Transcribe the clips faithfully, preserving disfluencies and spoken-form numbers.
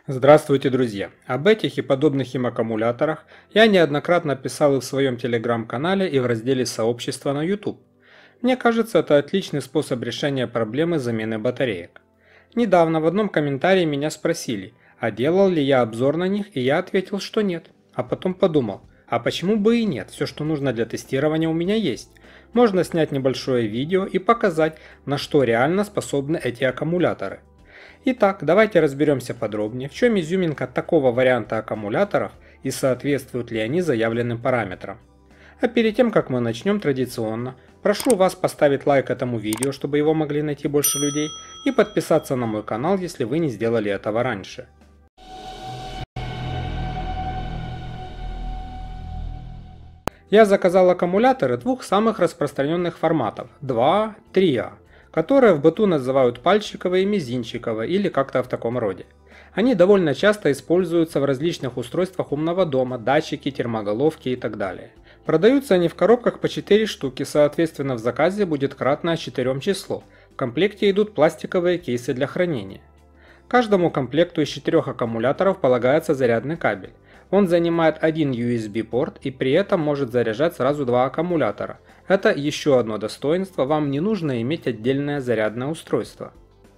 Здравствуйте, друзья! Об этих и подобных им аккумуляторах я неоднократно писал и в своем телеграм-канале, и в разделе сообщества на YouTube. Мне кажется, это отличный способ решения проблемы замены батареек. Недавно в одном комментарии меня спросили, а делал ли я обзор на них, и я ответил, что нет. А потом подумал, а почему бы и нет, все, что нужно для тестирования, у меня есть. Можно снять небольшое видео и показать, на что реально способны эти аккумуляторы. Итак, давайте разберемся подробнее, в чем изюминка такого варианта аккумуляторов и соответствуют ли они заявленным параметрам. А перед тем, как мы начнем, традиционно, прошу вас поставить лайк этому видео, чтобы его могли найти больше людей, и подписаться на мой канал, если вы не сделали этого раньше. Я заказал аккумуляторы двух самых распространенных форматов – два А, три А. Которые в быту называют пальчиковые, мизинчиковые или как-то в таком роде. Они довольно часто используются в различных устройствах умного дома, датчики, термоголовки и так далее. Продаются они в коробках по четыре штуки, соответственно в заказе будет кратное четырем число. В комплекте идут пластиковые кейсы для хранения. Каждому комплекту из четырех аккумуляторов полагается зарядный кабель. Он занимает один ю эс би порт и при этом может заряжать сразу два аккумулятора. Это еще одно достоинство, вам не нужно иметь отдельное зарядное устройство.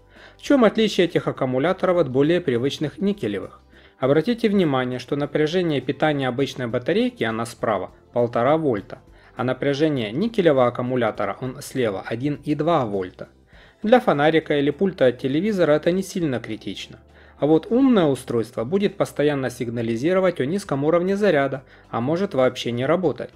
В чем отличие этих аккумуляторов от более привычных никелевых? Обратите внимание, что напряжение питания обычной батарейки, она справа, полтора вольта, а напряжение никелевого аккумулятора, он слева, один и два вольта. Для фонарика или пульта от телевизора это не сильно критично. А вот умное устройство будет постоянно сигнализировать о низком уровне заряда, а может вообще не работать.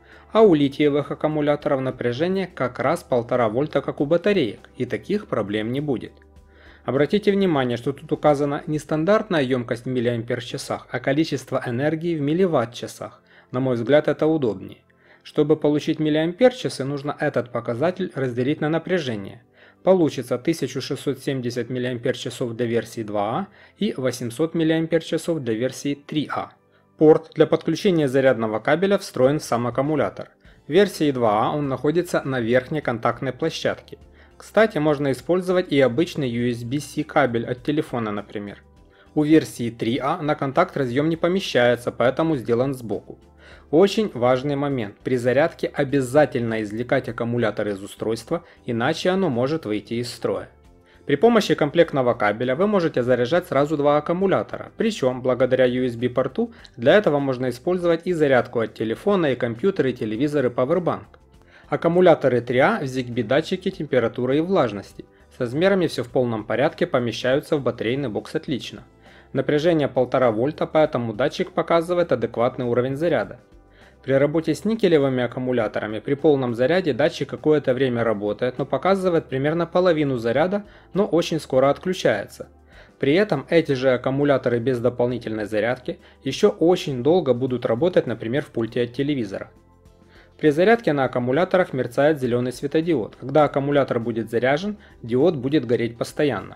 А у литиевых аккумуляторов напряжение как раз полтора вольта, как у батареек, и таких проблем не будет. Обратите внимание, что тут указана не стандартная емкость в миллиампер-часах, а количество энергии в милливатт-часах. На мой взгляд, это удобнее. Чтобы получить миллиампер-часы, нужно этот показатель разделить на напряжение. Получится тысяча шестьсот семьдесят миллиампер-часов для версии два А и восемьсот миллиампер-часов для версии три А. Порт для подключения зарядного кабеля встроен в сам аккумулятор. В версии два А он находится на верхней контактной площадке. Кстати, можно использовать и обычный ю эс би-C кабель от телефона, например. У версии три А на контакт разъем не помещается, поэтому сделан сбоку. Очень важный момент. При зарядке обязательно извлекать аккумулятор из устройства, иначе оно может выйти из строя. При помощи комплектного кабеля вы можете заряжать сразу два аккумулятора, причем благодаря ю эс би-порту для этого можно использовать и зарядку от телефона, и компьютеры, и телевизоры, Powerbank. Аккумуляторы три А в Zigbee датчики температуры и влажности. С размерами все в полном порядке, помещаются в батарейный бокс отлично. Напряжение полтора вольта, поэтому датчик показывает адекватный уровень заряда. При работе с никелевыми аккумуляторами при полном заряде датчик какое-то время работает, но показывает примерно половину заряда, но очень скоро отключается. При этом эти же аккумуляторы без дополнительной зарядки еще очень долго будут работать, например, в пульте от телевизора. При зарядке на аккумуляторах мерцает зеленый светодиод. Когда аккумулятор будет заряжен, диод будет гореть постоянно.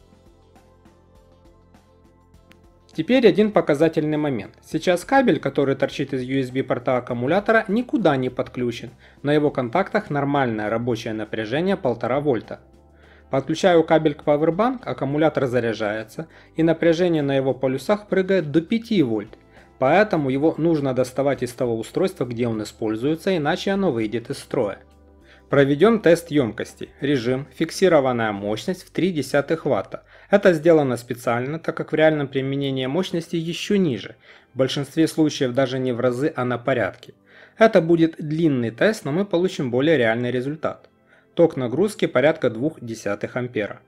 Теперь один показательный момент. Сейчас кабель, который торчит из ю эс би-порта аккумулятора, никуда не подключен. На его контактах нормальное рабочее напряжение полтора вольта. Подключаю кабель к Powerbank, аккумулятор заряжается, и напряжение на его полюсах прыгает до пяти вольт. Поэтому его нужно доставать из того устройства, где он используется, иначе оно выйдет из строя. Проведем тест емкости. Режим фиксированная мощность в три десятых ватта. Это сделано специально, так как в реальном применении мощности еще ниже. В большинстве случаев даже не в разы, а на порядке. Это будет длинный тест, но мы получим более реальный результат. Ток нагрузки порядка двух десятых ампера.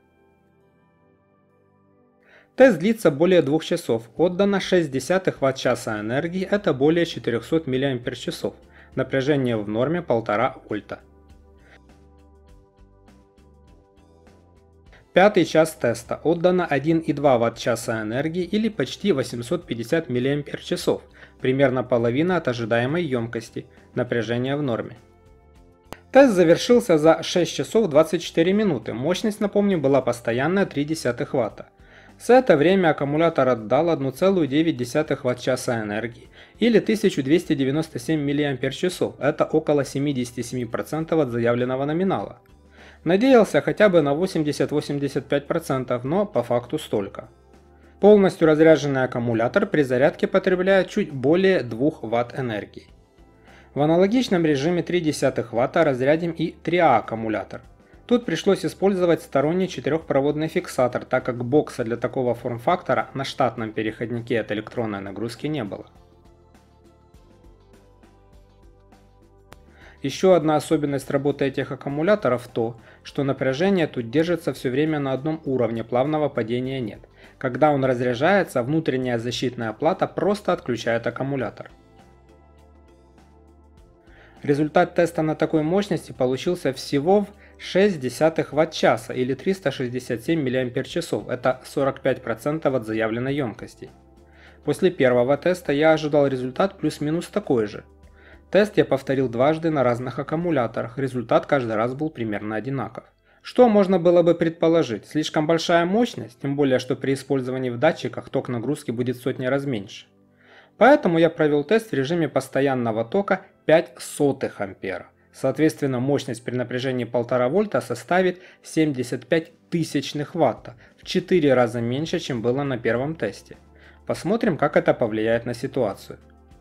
Тест длится более двух часов. Отдано шесть десятых ватт-часа энергии, это более четырехсот миллиампер-часов. Напряжение в норме полтора вольта. Пятый час теста. Отдано один и два ватт-часа энергии или почти восемьсот пятьдесят миллиампер-часов, примерно половина от ожидаемой емкости, напряжение в норме. Тест завершился за шесть часов двадцать четыре минуты, мощность, напомню, была постоянная три десятых ватта. За это время аккумулятор отдал одна целая девять десятых ватт-часа энергии или тысячу двести девяносто семь миллиампер-часов, это около семьдесят семь процентов от заявленного номинала. Надеялся хотя бы на восемьдесят — восемьдесят пять процентов, но по факту столько. Полностью разряженный аккумулятор при зарядке потребляет чуть более двух ватт энергии. В аналогичном режиме три десятых ватта разрядим и три А аккумулятор. Тут пришлось использовать сторонний четырехпроводный фиксатор, так как бокса для такого форм-фактора на штатном переходнике от электронной нагрузки не было. Еще одна особенность работы этих аккумуляторов то, что напряжение тут держится все время на одном уровне, плавного падения нет. Когда он разряжается, внутренняя защитная плата просто отключает аккумулятор. Результат теста на такой мощности получился всего в шесть десятых ватт-часа или триста шестьдесят семь миллиампер-часов, это сорок пять процентов от заявленной емкости. После первого теста я ожидал результат плюс-минус такой же. Тест я повторил дважды на разных аккумуляторах, результат каждый раз был примерно одинаков. Что можно было бы предположить? Слишком большая мощность, тем более что при использовании в датчиках ток нагрузки будет в сотни раз меньше. Поэтому я провел тест в режиме постоянного тока пять сотых ампера. Соответственно, мощность при напряжении полтора вольта составит семьдесят пять тысячных ватта, в четыре раза меньше, чем было на первом тесте. Посмотрим, как это повлияет на ситуацию.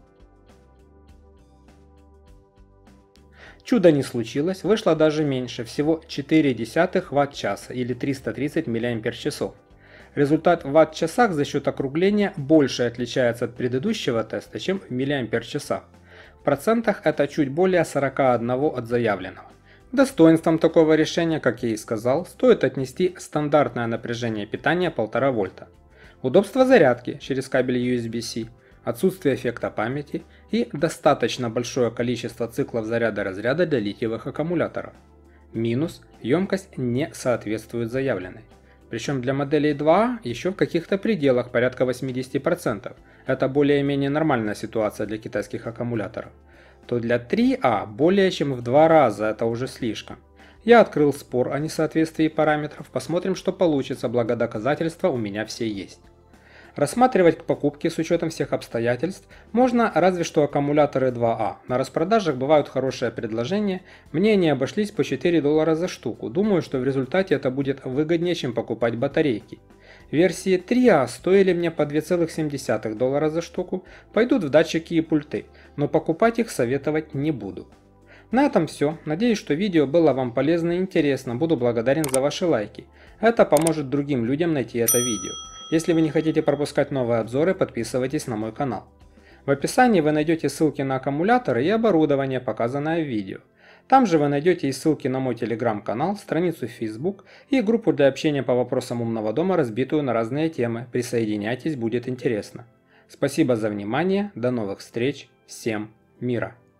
Чудо не случилось, вышло даже меньше, всего четыре десятых ватт-часа или триста тридцать миллиампер-часов. Результат в ватт-часах за счет округления больше отличается от предыдущего теста, чем в миллиампер-часах. В процентах это чуть более сорока одного от заявленного. Достоинством такого решения, как я и сказал, стоит отнести стандартное напряжение питания полтора вольта, удобство зарядки через кабель ю эс би-C, отсутствие эффекта памяти и достаточно большое количество циклов заряда-разряда для литиевых аккумуляторов. Минус – емкость не соответствует заявленной. Причем для моделей два А еще в каких-то пределах, порядка восьмидесяти процентов. Это более-менее нормальная ситуация для китайских аккумуляторов. То для три А более чем в два раза, это уже слишком. Я открыл спор о несоответствии параметров, посмотрим, что получится, благо доказательства у меня все есть. Рассматривать к покупке с учетом всех обстоятельств можно разве что аккумуляторы два А. На распродажах бывают хорошие предложения, мне они обошлись по четыре доллара за штуку. Думаю, что в результате это будет выгоднее, чем покупать батарейки. Версии три А стоили мне по две целых семь десятых доллара за штуку, пойдут в датчики и пульты, но покупать их советовать не буду. На этом все. Надеюсь, что видео было вам полезно и интересно. Буду благодарен за ваши лайки. Это поможет другим людям найти это видео. Если вы не хотите пропускать новые обзоры, подписывайтесь на мой канал. В описании вы найдете ссылки на аккумуляторы и оборудование, показанное в видео. Там же вы найдете и ссылки на мой телеграм-канал, страницу в Facebook и группу для общения по вопросам умного дома, разбитую на разные темы. Присоединяйтесь, будет интересно. Спасибо за внимание, до новых встреч, всем мира!